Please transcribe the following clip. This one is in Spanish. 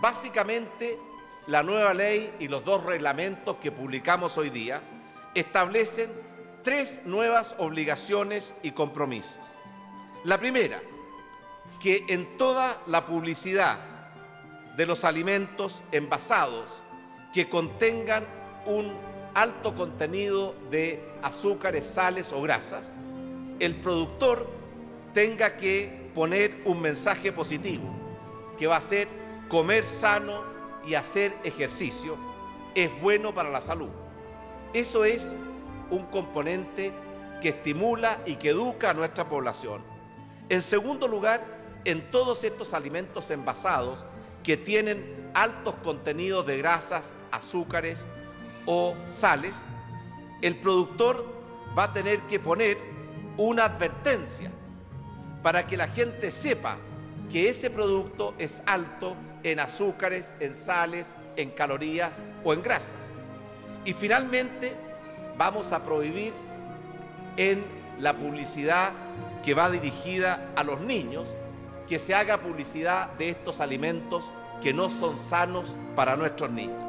Básicamente, la nueva ley y los dos reglamentos que publicamos hoy día establecen 3 nuevas obligaciones y compromisos. La primera, que en toda la publicidad de los alimentos envasados que contengan un alto contenido de azúcares, sales o grasas, el productor tenga que poner un mensaje positivo, que va a ser comer sano y hacer ejercicio es bueno para la salud. Eso es un componente que estimula y que educa a nuestra población. En segundo lugar, en todos estos alimentos envasados que tienen altos contenidos de grasas, azúcares o sales, el productor va a tener que poner una advertencia para que la gente sepa que ese producto es alto en azúcares, en sales, en calorías o en grasas. Y finalmente vamos a prohibir en la publicidad que va dirigida a los niños que se haga publicidad de estos alimentos que no son sanos para nuestros niños.